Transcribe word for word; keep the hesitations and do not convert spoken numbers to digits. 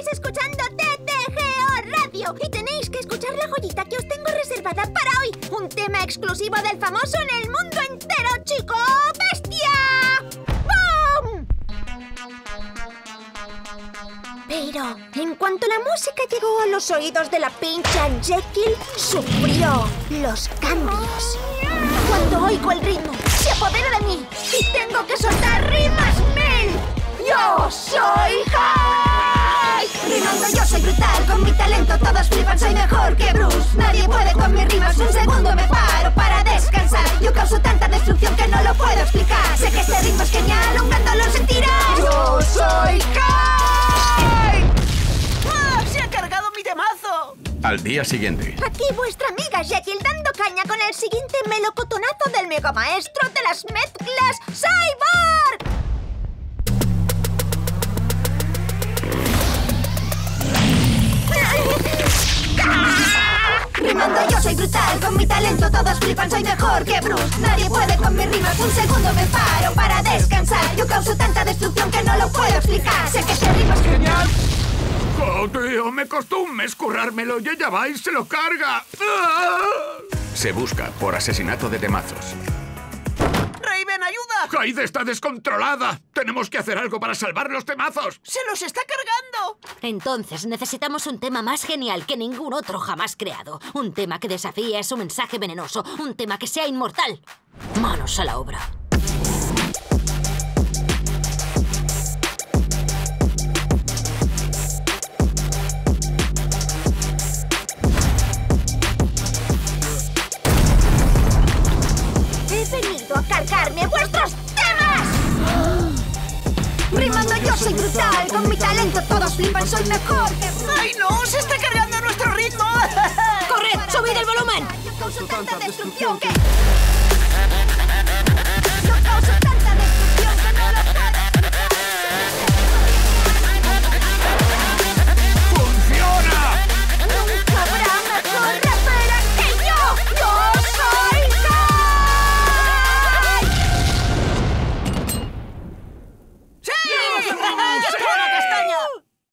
Estáis escuchando T T G O Radio y tenéis que escuchar la joyita que os tengo reservada para hoy. Un tema exclusivo del famoso en el mundo entero, chico bestia. ¡Bum! Pero en cuanto la música llegó a los oídos de la pincha Jekyll, sufrió los cambios. Cuando oigo el ritmo, se apodera de mí y tengo que soltar rimas mil. ¡Yo soy Hyde! Rimando yo soy brutal, con mi talento todos flipan, soy mejor que Bruce. Nadie puede con mis rimas, un segundo me paro para descansar. Yo causo tanta destrucción que no lo puedo explicar. Sé que este ritmo es genial, un gran dolor sentirás. ¡Yo soy Hyde! ¡Ah! ¡Se ha cargado mi temazo! Al día siguiente. Aquí vuestra amiga Jekyll dando caña con el siguiente melocotonazo del mega maestro de las mezclas, Cyborg. Rimando yo soy brutal, con mi talento todos flipan, soy mejor que Bruce. Nadie puede con mis rimas, un segundo me paro para descansar. Yo causo tanta destrucción que no lo puedo explicar. Sé que este ritmo es genial. ¡Oh, tío! Me costó un mes currármelo y ella va y se lo carga. ¡Ah! Se busca por asesinato de temazos. ¡Raven, ayuda! ¡Hyde está descontrolada! ¡Tenemos que hacer algo para salvar los temazos! ¡Se los está cargando! Entonces necesitamos un tema más genial que ningún otro jamás creado. Un tema que desafíe su mensaje venenoso. Un tema que sea inmortal. Manos a la obra. He venido a cargarme vuestros temas. Rimando yo soy brutal, con mi talento todos flipan, soy mejor que Bruce. ¡Ay, no! ¡Se está cargando nuestro ritmo! ¡Corred! ¡Subid el volumen! Yo causo tanta destrucción que... Yo causo tanta